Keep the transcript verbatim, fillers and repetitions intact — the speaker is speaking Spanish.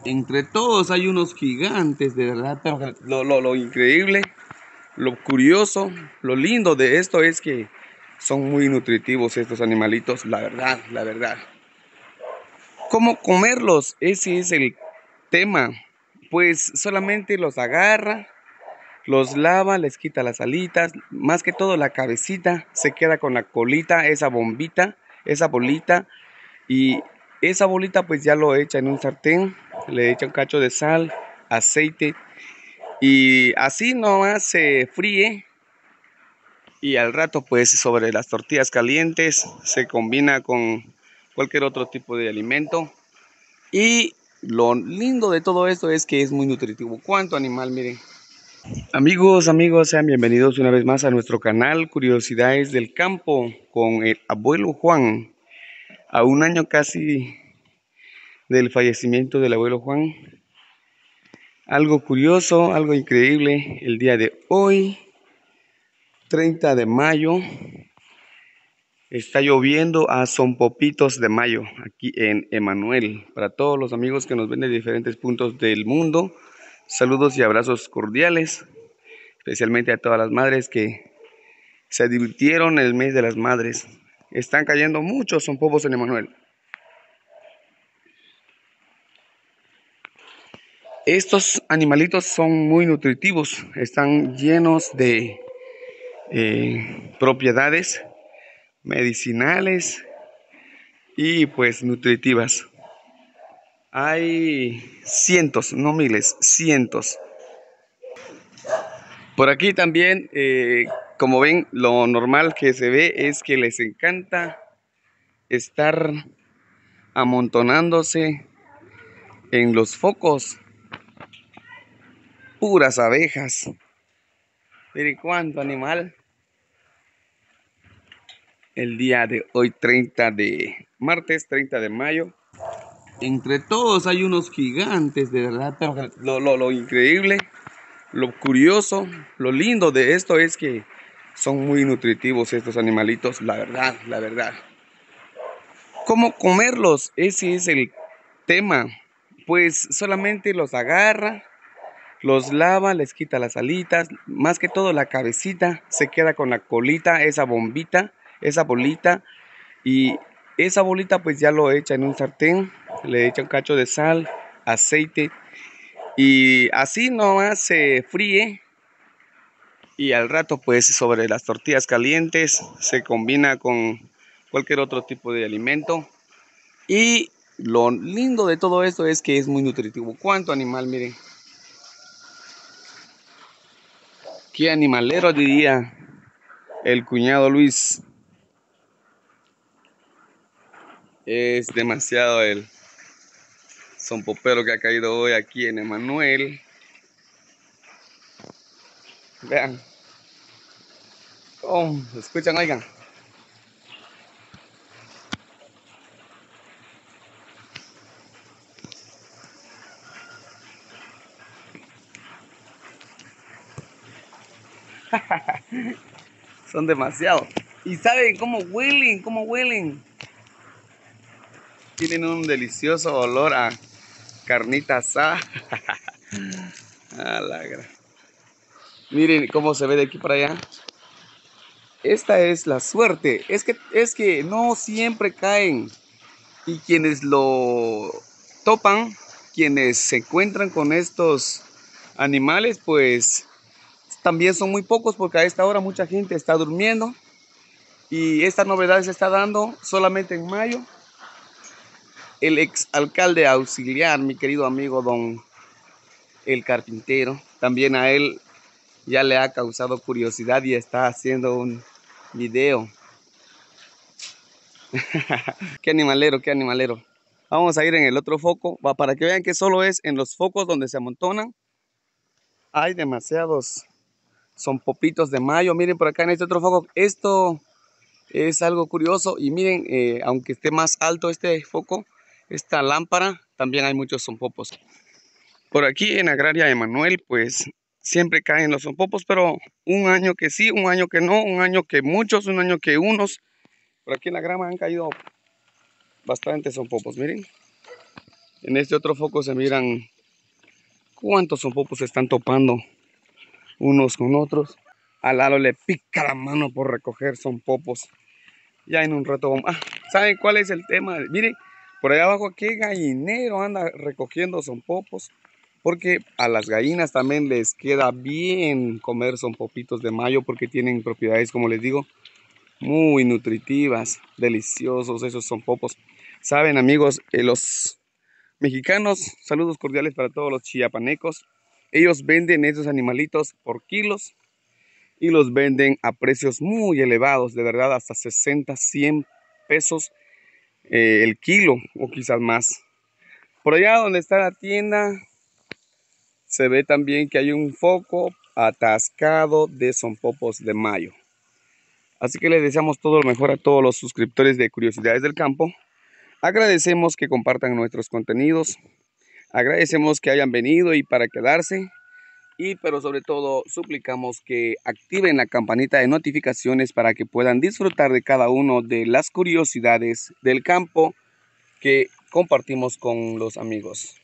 Entre todos hay unos gigantes, de verdad, pero lo, lo, lo increíble, lo curioso, lo lindo de esto es que son muy nutritivos estos animalitos, la verdad, la verdad. ¿Cómo comerlos? Ese es el tema. Pues solamente los agarra, los lava, les quita las alitas, más que todo la cabecita, se queda con la colita, esa bombita, esa bolita, y esa bolita pues ya lo echa en un sartén, le echa un cacho de sal, aceite, y así nomás se fríe, y al rato pues sobre las tortillas calientes se combina con cualquier otro tipo de alimento. Y lo lindo de todo esto es que es muy nutritivo. ¿Cuánto animal? Miren. Amigos, amigos, sean bienvenidos una vez más a nuestro canal Curiosidades del Campo con el abuelo Juan. A un año casi del fallecimiento del abuelo Juan. Algo curioso, algo increíble el día de hoy, treinta de mayo. Está lloviendo a sonpopitos de mayo aquí en Emanuel. Para todos los amigos que nos ven de diferentes puntos del mundo, saludos y abrazos cordiales, especialmente a todas las madres que se divirtieron en el mes de las madres. Están cayendo muchos sonpopos en Emanuel. Estos animalitos son muy nutritivos, están llenos de eh, propiedades medicinales y pues nutritivas. Hay cientos, no miles, cientos. Por aquí también, eh, como ven, lo normal que se ve es que les encanta estar amontonándose en los focos. Puras abejas. Miren cuánto animal. El día de hoy, treinta de martes, treinta de mayo. Entre todos hay unos gigantes, de verdad, pero lo, lo, lo increíble, lo curioso, lo lindo de esto es que son muy nutritivos estos animalitos, la verdad, la verdad. ¿Cómo comerlos? Ese es el tema. Pues solamente los agarra, los lava, les quita las alitas, más que todo la cabecita, se queda con la colita, esa bombita, esa bolita, y esa bolita pues ya lo echa en un sartén, le echa un cacho de sal, aceite, y así nomás se fríe, y al rato pues sobre las tortillas calientes se combina con cualquier otro tipo de alimento. Y lo lindo de todo esto es que es muy nutritivo. ¿Cuánto animal? Miren. ¿Qué animalero diría el cuñado Luis? Es demasiado el sonpopero que ha caído hoy aquí en Emanuel. Vean. Oh, escuchan, oigan. Son demasiados. Y saben cómo huelen, cómo huelen. Tienen un delicioso olor a carnita asada. A la gra- Miren cómo se ve de aquí para allá. Esta es la suerte. Es que, es que no siempre caen. Y quienes lo topan, quienes se encuentran con estos animales, pues también son muy pocos porque a esta hora mucha gente está durmiendo. Y esta novedad se está dando solamente en mayo. El ex alcalde auxiliar, mi querido amigo don El Carpintero, también a él ya le ha causado curiosidad y está haciendo un video. Qué animalero, qué animalero. Vamos a ir en el otro foco, va, para que vean que solo es en los focos donde se amontonan. Hay demasiados, son popitos de mayo. Miren por acá en este otro foco, esto es algo curioso. Y miren, eh, aunque esté más alto este foco, esta lámpara, también hay muchos sonpopos. Por aquí en Agraria Emanuel, pues siempre caen los sonpopos, pero un año que sí, un año que no, un año que muchos, un año que unos. Por aquí en la grama han caído bastantes sonpopos, miren. En este otro foco se miran cuántos sonpopos se están topando unos con otros. A Lalo le pica la mano por recoger sonpopos. Ya en un rato vamos. Ah, ¿saben cuál es el tema? Miren, por allá abajo qué gallinero anda recogiendo sonpopos. Porque a las gallinas también les queda bien comer sonpopitos de mayo porque tienen propiedades, como les digo, muy nutritivas, deliciosos esos sonpopos. Saben, amigos, eh, los mexicanos, saludos cordiales para todos los chiapanecos. Ellos venden esos animalitos por kilos y los venden a precios muy elevados, de verdad, hasta sesenta, cien pesos eh, el kilo o quizás más. Por allá donde está la tienda se ve también que hay un foco atascado de sonpopos de mayo. Así que les deseamos todo lo mejor a todos los suscriptores de Curiosidades del Campo. Agradecemos que compartan nuestros contenidos. Agradecemos que hayan venido y para quedarse. Y pero sobre todo suplicamos que activen la campanita de notificaciones para que puedan disfrutar de cada uno de las curiosidades del campo que compartimos con los amigos.